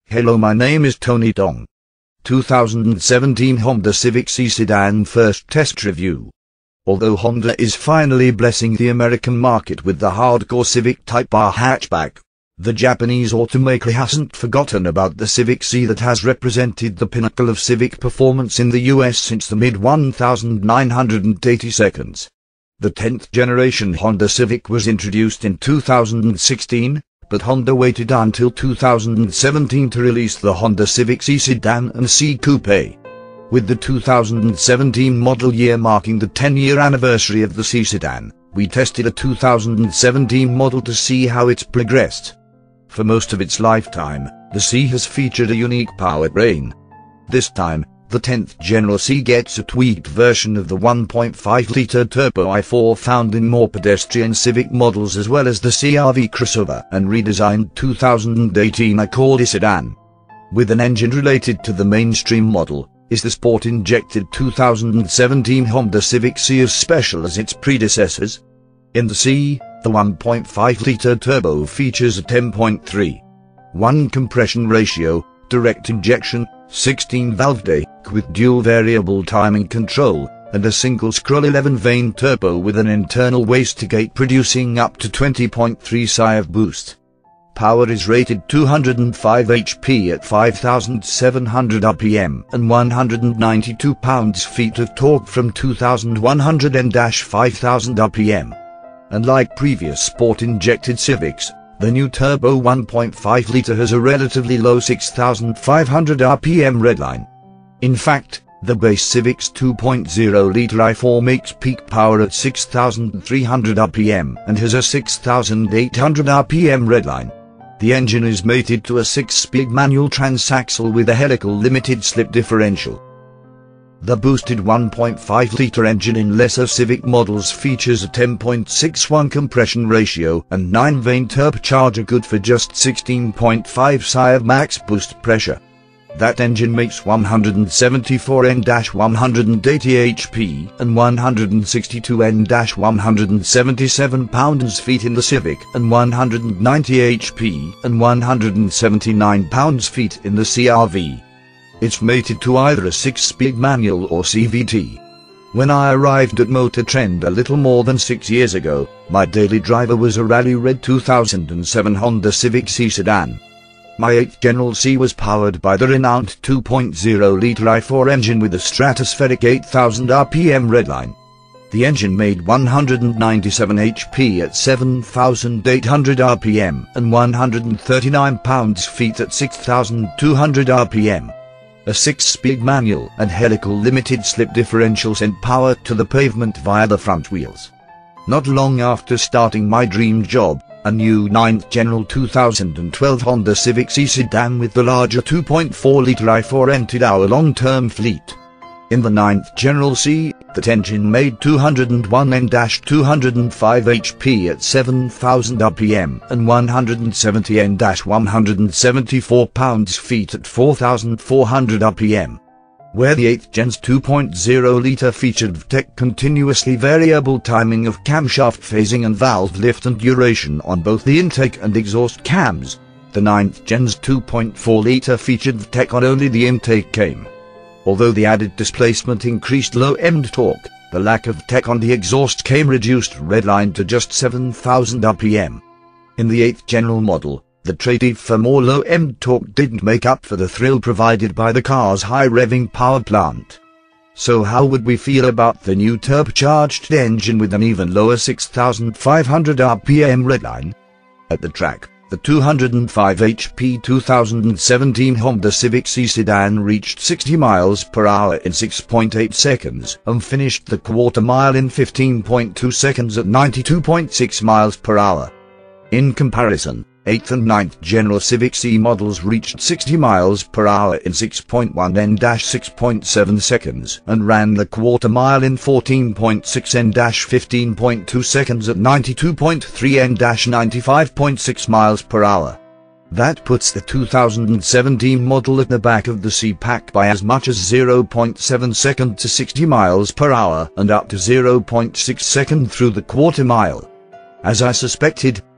Hello, my name is Tony Dong. 2017 Honda Civic C sedan first test review. Although Honda is finally blessing the American market with the hardcore Civic Type R hatchback, the Japanese automaker hasn't forgotten about the Civic C that has represented the pinnacle of Civic performance in the US since the mid-1980s. The 10th generation Honda Civic was introduced in 2016, but Honda waited until 2017 to release the Honda Civic C sedan and C coupe. With the 2017 model year marking the 10-year anniversary of the C sedan, we tested a 2017 model to see how it's progressed. For most of its lifetime, the C has featured a unique powertrain. This time, the 10th General C gets a tweaked version of the 1.5-litre turbo i4 found in more pedestrian Civic models, as well as the CR-V crossover and redesigned 2018 Accord sedan. With an engine related to the mainstream model, is the sport-injected 2017 Honda Civic C as special as its predecessors? In the C, the 1.5-litre turbo features a 10.3:1 compression ratio, direct injection, 16-valve DOHC with dual variable timing control, and a single scroll 11-vane turbo with an internal wastegate producing up to 20.3 psi of boost. Power is rated 205 HP at 5,700 RPM and 192 pounds-feet of torque from 2,100 N-5,000 RPM. Unlike previous sport-injected Civics, the new turbo 1.5-litre has a relatively low 6,500 RPM redline. In fact, the base Civic's 2.0-litre i4 makes peak power at 6,300 RPM and has a 6,800 RPM redline. The engine is mated to a 6-speed manual transaxle with a helical limited-slip differential. The boosted 1.5-litre engine in lesser Civic models features a 10.61 compression ratio and 9-vane turbocharger, good for just 16.5 psi of max boost pressure. That engine makes 174 N-180 HP and 162 N-177 pounds-feet in the Civic and 190 HP and 179 pounds-feet in the CR-V. It's mated to either a 6-speed manual or CVT. When I arrived at Motor Trend a little more than 6 years ago, my daily driver was a Rally Red 2007 Honda Civic C sedan. My 8th General C was powered by the renowned 2.0-litre i4 engine with a stratospheric 8,000 RPM redline. The engine made 197 HP at 7,800 RPM and 139 pounds-feet at 6,200 RPM. A 6-speed manual and helical limited-slip differential sent power to the pavement via the front wheels. Not long after starting my dream job, a new 9th General 2012 Honda Civic C sedan with the larger 2.4-litre i4 entered our long-term fleet. In the 9th General C, that engine made 201 N-205 HP at 7,000 RPM and 170 N-174 pounds-feet at 4,400 RPM. Where the 8th Gen's 2.0-litre featured VTEC continuously variable timing of camshaft phasing and valve lift and duration on both the intake and exhaust cams, the 9th Gen's 2.4-litre featured VTEC on only the intake cam. Although the added displacement increased low-end torque, the lack of VTEC on the exhaust cam reduced redline to just 7,000 RPM. In the 8th General model, the trade-off for more low-end torque didn't make up for the thrill provided by the car's high-revving power plant. So how would we feel about the new turbocharged engine with an even lower 6,500 RPM redline? At the track, the 205 HP 2017 Honda Civic C sedan reached 60 miles per hour in 6.8 seconds and finished the quarter mile in 15.2 seconds at 92.6 miles per hour. In comparison, 8th and 9th General Civic C models reached 60 miles per hour in 6.1 and 6.7 seconds and ran the quarter mile in 14.6 and 15.2 seconds at 92.3 and 95.6 miles per hour. That puts the 2017 model at the back of the C-Pack by as much as 0.7 second to 60 miles per hour and up to 0.6 second through the quarter mile. As I suspected,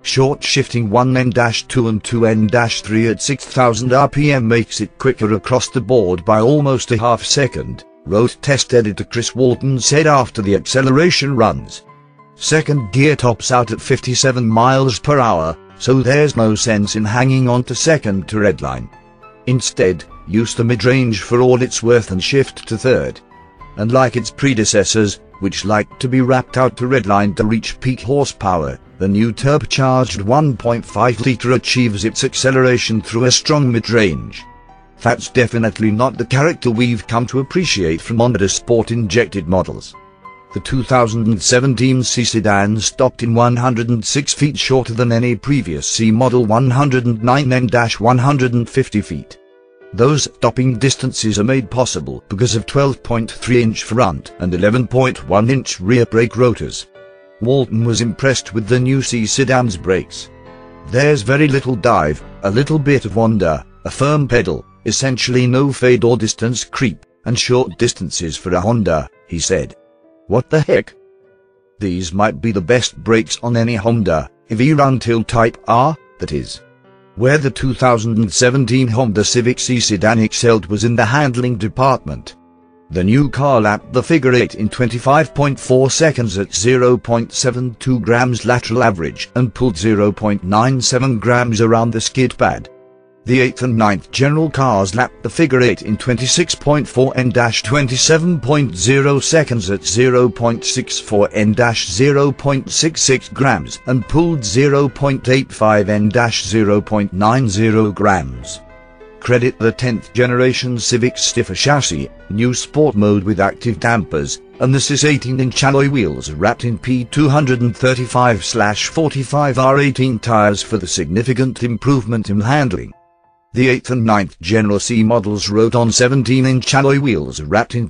Short shifting 1N-2 and 2N-3 at 6000 RPM makes it quicker across the board by almost a half second, wrote test editor Chris Walton said after the acceleration runs. Second gear tops out at 57 miles per hour, so there's no sense in hanging on to second to redline. Instead, use the mid-range for all it's worth and shift to third. And like its predecessors, which like to be wrapped out to redline to reach peak horsepower, the new turbocharged 1.5-litre achieves its acceleration through a strong mid-range. That's definitely not the character we've come to appreciate from Honda sport-injected models. The 2017 C sedan stopped in 106 feet shorter than any previous C model 109N-150 feet. Those stopping distances are made possible because of 12.3-inch front and 11.1-inch rear brake rotors. Walton was impressed with the new C sedan's brakes. There's very little dive, a little bit of wander, a firm pedal, essentially no fade or distance creep, and short distances for a Honda, he said. What the heck? These might be the best brakes on any Honda, EV until Type R, that is. Where the 2017 Honda Civic C sedan excelled was in the handling department. The new car lapped the figure 8 in 25.4 seconds at 0.72 grams lateral average and pulled 0.97 grams around the skid pad. The 8th and 9th general cars lapped the figure 8 in 26.4 and 27.0 seconds at 0.64 and 0.66 grams and pulled 0.85 and 0.90 grams. Credit the 10th generation Civics stiffer chassis, new sport mode with active dampers, and the CIS 18-inch alloy wheels wrapped in P235/45R18 tires for the significant improvement in handling. The 8th and 9th General C models rode on 17-inch alloy wheels wrapped in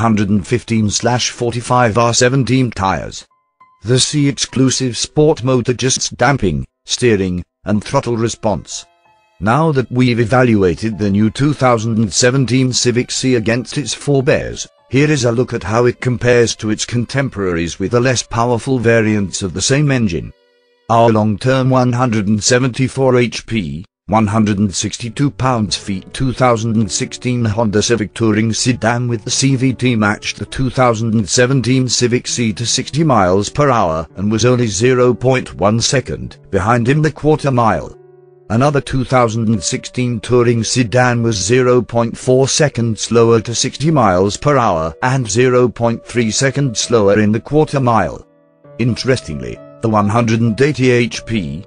P215/45R17 tires. The C exclusive sport mode adjusts damping, steering, and throttle response. Now that we've evaluated the new 2017 Civic C against its forebears, here is a look at how it compares to its contemporaries with the less powerful variants of the same engine. Our long-term 174 HP, 162 pounds-feet 2016 Honda Civic Touring sedan with the CVT matched the 2017 Civic C to 60 miles per hour and was only 0.1 second behind in the quarter mile. Another 2016 Touring sedan was 0.4 seconds slower to 60 miles per hour and 0.3 seconds slower in the quarter mile. Interestingly, the 180 HP,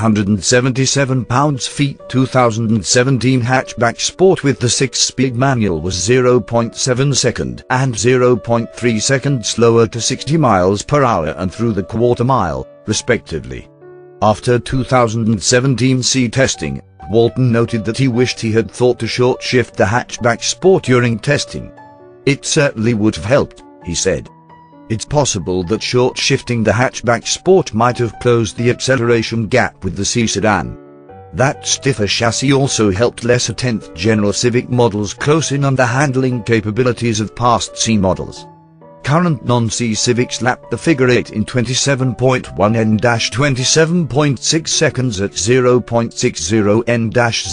177 pounds-feet 2017 hatchback Sport with the 6-speed manual was 0.7 second and 0.3 seconds slower to 60 miles per hour and through the quarter mile, respectively. After 2017 C testing, Walton noted that he wished he had thought to short shift the hatchback Sport during testing. It certainly would have helped, he said. It's possible that short shifting the hatchback Sport might have closed the acceleration gap with the C sedan. That stiffer chassis also helped lesser 10th General Civic models close in on the handling capabilities of past C models. Current non-C Civics lapped the figure 8 in 27.1 and 27.6 seconds at 0.60 and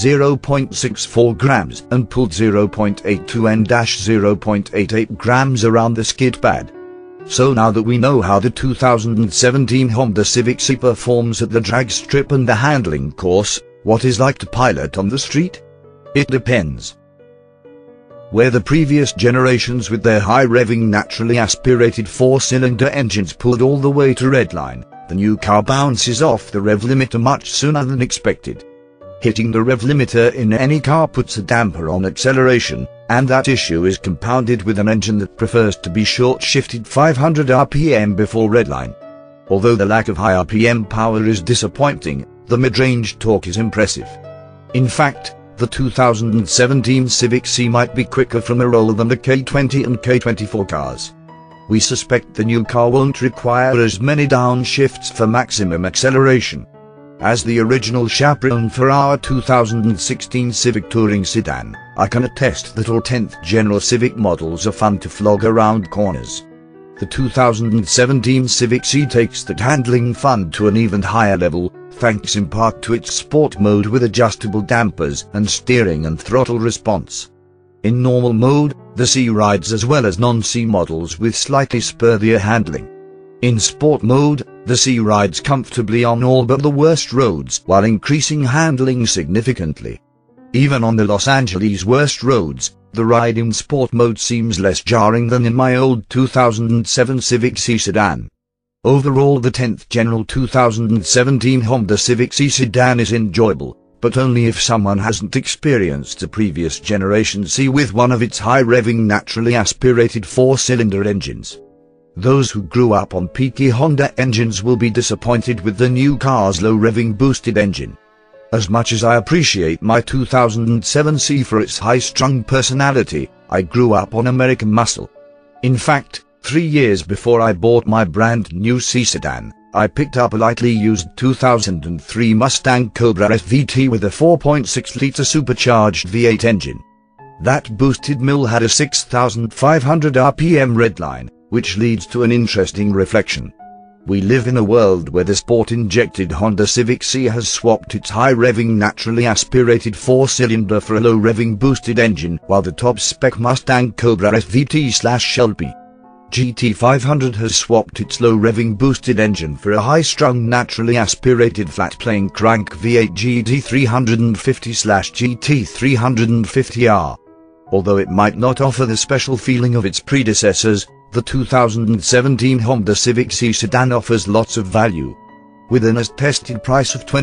0.64 grams and pulled 0.82 and 0.88 grams around the skid pad. So now that we know how the 2017 Honda Civic C performs at the drag strip and the handling course, what is like to pilot on the street? It depends. Where the previous generations with their high-revving naturally aspirated 4-cylinder engines pulled all the way to redline, the new car bounces off the rev limiter much sooner than expected. Hitting the rev limiter in any car puts a damper on acceleration, and that issue is compounded with an engine that prefers to be short-shifted 500 RPM before redline. Although the lack of high RPM power is disappointing, the mid-range torque is impressive. In fact, the 2017 Civic C might be quicker from a roll than the K20 and K24 cars. We suspect the new car won't require as many downshifts for maximum acceleration. As the original chaperone for our 2016 Civic Touring sedan, I can attest that all 10th General Civic models are fun to flog around corners. The 2017 Civic C takes that handling fun to an even higher level, thanks in part to its sport mode with adjustable dampers and steering and throttle response. In normal mode, the C rides as well as non-C models with slightly spurrier handling. In sport mode, the C rides comfortably on all but the worst roads while increasing handling significantly. Even on the Los Angeles worst roads, the ride in sport mode seems less jarring than in my old 2007 Civic C sedan. Overall, the 10th General 2017 Honda Civic C sedan is enjoyable, but only if someone hasn't experienced a previous generation C with one of its high-revving naturally aspirated 4-cylinder engines. Those who grew up on peaky Honda engines will be disappointed with the new car's low-revving boosted engine. As much as I appreciate my 2007 C for its high-strung personality, I grew up on American muscle. In fact, 3 years before I bought my brand new C sedan, I picked up a lightly used 2003 Mustang Cobra SVT with a 4.6-liter supercharged V8 engine. That boosted mill had a 6,500 RPM redline, which leads to an interesting reflection. We live in a world where the sport-injected Honda Civic C has swapped its high-revving naturally aspirated 4-cylinder for a low-revving boosted engine, while the top-spec Mustang Cobra SVT/Shelby GT500 has swapped its low-revving boosted engine for a high-strung naturally aspirated flat-plane crank V8 GT350/GT350R. Although it might not offer the special feeling of its predecessors, the 2017 Honda Civic C sedan offers lots of value. With an as-tested price of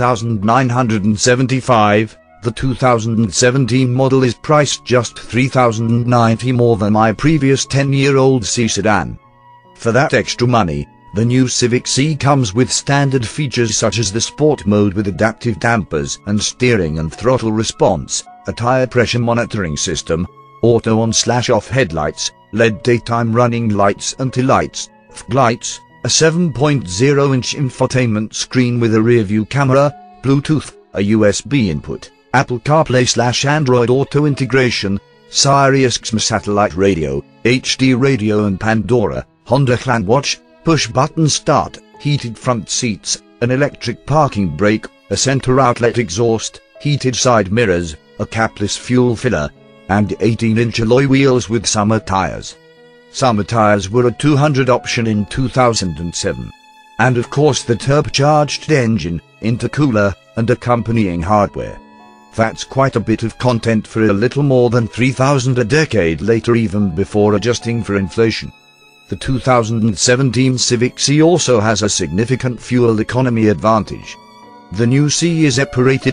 $24,975, the 2017 model is priced just $3,090 more than my previous 10-year-old C sedan. For that extra money, the new Civic C comes with standard features such as the sport mode with adaptive dampers and steering and throttle response, a tire pressure monitoring system, auto on/off headlights, LED daytime running lights, anti-lights, fog lights, a 7.0-inch infotainment screen with a rear-view camera, Bluetooth, a USB input, Apple CarPlay/Android Auto integration, Sirius XM satellite radio, HD radio and Pandora, Honda ClanWatch, push-button start, heated front seats, an electric parking brake, a center outlet exhaust, heated side mirrors, a capless fuel filler, and 18-inch alloy wheels with summer tires. Summer tires were a 200 option in 2007. And of course the turbocharged engine, intercooler, and accompanying hardware. That's quite a bit of content for a little more than $3,000 a decade later, even before adjusting for inflation. The 2017 Civic C also has a significant fuel economy advantage. The new C is EPA-rated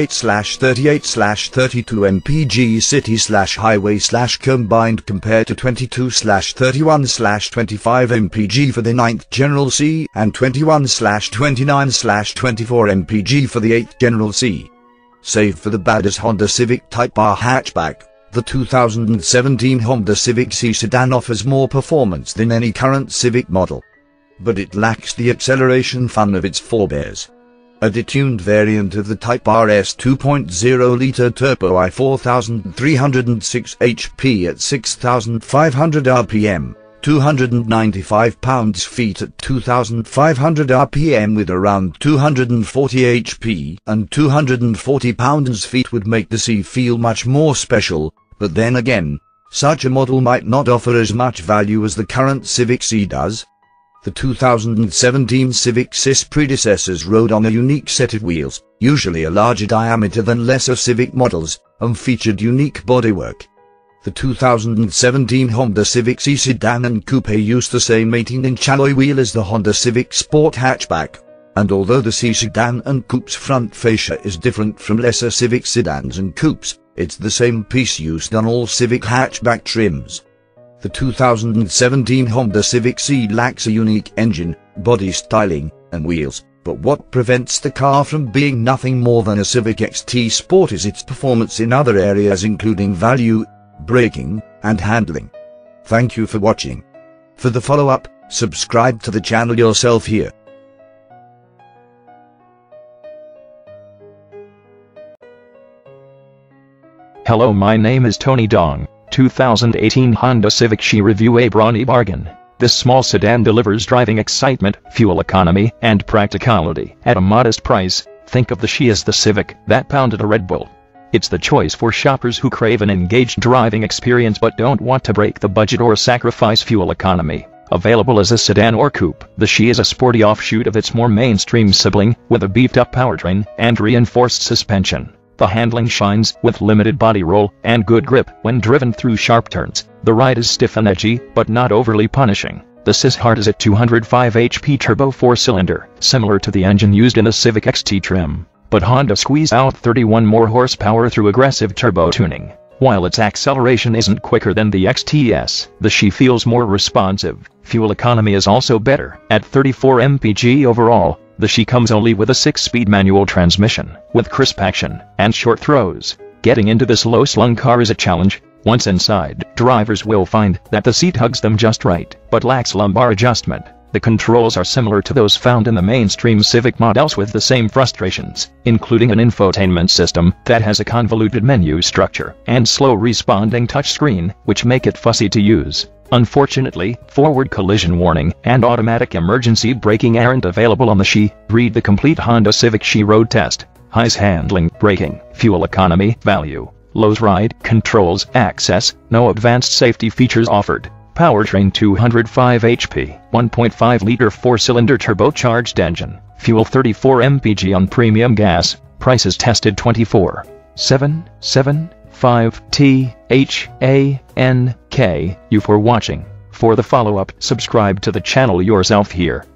28/38/32 mpg city/highway/combined compared to 22/31/25 mpg for the 9th General C and 21/29/24 mpg for the 8th General C. Save for the badass Honda Civic Type R hatchback, the 2017 Honda Civic C sedan offers more performance than any current Civic model. But it lacks the acceleration fun of its forebears. A detuned variant of the Type RS 2.0-liter turbo I-4306 HP at 6,500 RPM, 295 pounds-feet at 2,500 RPM with around 240 HP and 240 pounds-feet would make the C feel much more special, but then again, such a model might not offer as much value as the current Civic C does. The 2017 Civic C's predecessors rode on a unique set of wheels, usually a larger diameter than lesser Civic models, and featured unique bodywork. The 2017 Honda Civic C sedan and coupe used the same 18-inch alloy wheel as the Honda Civic Sport hatchback, and although the C sedan and coupe's front fascia is different from lesser Civic sedans and coupes, it's the same piece used on all Civic hatchback trims. The 2017 Honda Civic C lacks a unique engine, body styling, and wheels, but what prevents the car from being nothing more than a Civic XT Sport is its performance in other areas including value, braking, and handling. Thank you for watching. For the follow-up, subscribe to the channel yourself here. Hello, my name is Tony Dong. 2018 Honda Civic C review, a brawny bargain. This small sedan delivers driving excitement, fuel economy, and practicality at a modest price. Think of the She as the Civic that pounded a Red Bull. It's the choice for shoppers who crave an engaged driving experience but don't want to break the budget or sacrifice fuel economy. Available as a sedan or coupe, the She is a sporty offshoot of its more mainstream sibling, with a beefed-up powertrain and reinforced suspension. The handling shines, with limited body roll and good grip when driven through sharp turns. The ride is stiff and edgy, but not overly punishing. The Cis Heart is a 205 HP turbo 4-cylinder, similar to the engine used in the Civic XT trim, but Honda squeezed out 31 more horsepower through aggressive turbo tuning. While its acceleration isn't quicker than the XTS, the She feels more responsive. Fuel economy is also better, at 34 mpg overall. The She comes only with a 6-speed manual transmission, with crisp action and short throws. Getting into this low-slung car is a challenge. Once inside, drivers will find that the seat hugs them just right, but lacks lumbar adjustment. The controls are similar to those found in the mainstream Civic models with the same frustrations, including an infotainment system that has a convoluted menu structure and slow-responding touchscreen, which make it fussy to use. Unfortunately, forward collision warning and automatic emergency braking aren't available on the She. Read the complete Honda Civic She road test. Highs handling, braking, fuel economy, value, lows ride, controls, access, no advanced safety features offered. Powertrain 205 HP, 1.5-liter 4-cylinder turbocharged engine, fuel 34 mpg on premium gas, prices tested 24,775 THANK. You for watching. For the follow-up, subscribe to the channel yourself here.